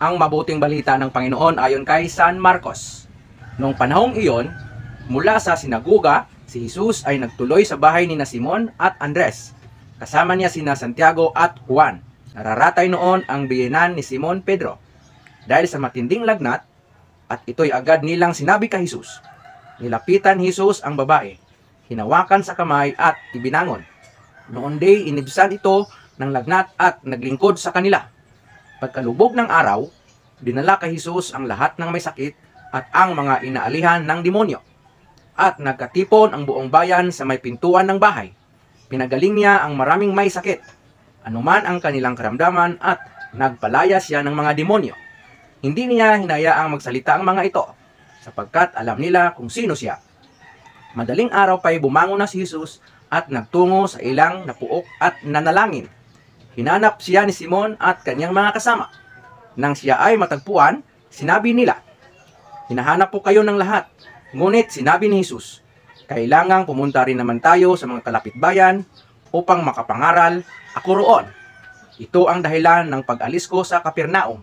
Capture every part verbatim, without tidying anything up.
ang mabuting balita ng Panginoon ayon kay San Marcos. Noong panahong iyon, mula sa sinaguga, si Jesus ay nagtuloy sa bahay ni na Simon at Andres. Kasama niya sina Santiago at Juan. Nararatay noon ang biyenan ni Simon Pedro. Dahil sa matinding lagnat, at ito'y agad nilang sinabi kay Jesus. Nilapitan ni Jesus ang babae, hinawakan sa kamay at ibinangon. Noon day inibsan ito ng lagnat at naglingkod sa kanila. Pagkalubog ng araw, dinala kay Jesus ang lahat ng may sakit at ang mga inaalihan ng demonyo. At nagkatipon ang buong bayan sa may pintuan ng bahay. Pinagaling niya ang maraming may sakit, anuman ang kanilang karamdaman, at nagpalaya siya ng mga demonyo. Hindi niya hinayaang magsalita ang mga ito, sapagkat alam nila kung sino siya. Madaling araw pa'y bumangon na si Jesus at nagtungo sa ilang napuok at nanalangin. Hinanap siya ni Simon at kanyang mga kasama. Nang siya ay matagpuan, sinabi nila, "Hinahanap po kayo ng lahat." Ngunit sinabi ni Jesus, "Kailangang pumunta rin naman tayo sa mga kalapitbayan upang makapangaral ako roon. Ito ang dahilan ng pag-alis ko sa Kapernaum."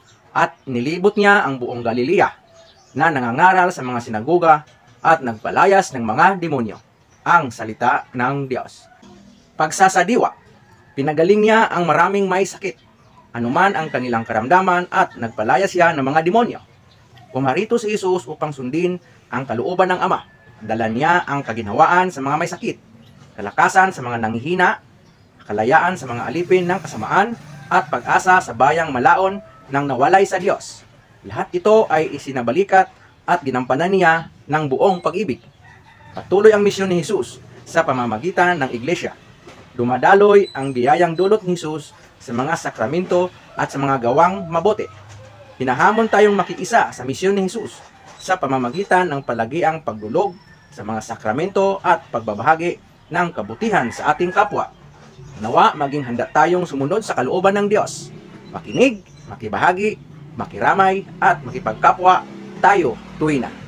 At nilibot niya ang buong Galilea na nangangaral sa mga sinagoga at nagpalayas ng mga demonyo. Ang salita ng Diyos. Pagsasadiwa. Pinagaling niya ang maraming may sakit, anuman ang kanilang karamdaman, at nagpalaya siya ng mga demonyo. Pumarito si Jesus upang sundin ang kalooban ng Ama. Dala niya ang kaginhawaan sa mga may sakit, kalakasan sa mga nanghihina, kalayaan sa mga alipin ng kasamaan, at pag-asa sa bayang malaon ng nawalay sa Diyos. Lahat ito ay isinabalikat at ginampanan niya ng buong pag-ibig. Patuloy ang misyon ni Jesus sa pamamagitan ng iglesia. Dumadaloy ang biyayang dulot ni Jesus sa mga sakramento at sa mga gawang mabuti. Hinahamon tayong makiisa sa misyon ni Jesus sa pamamagitan ng palagiang pagdulog sa mga sakramento at pagbabahagi ng kabutihan sa ating kapwa. Nawa maging handa tayong sumunod sa kalooban ng Diyos. Makinig, makibahagi, makiramay, at makipagkapwa tayo tuwina.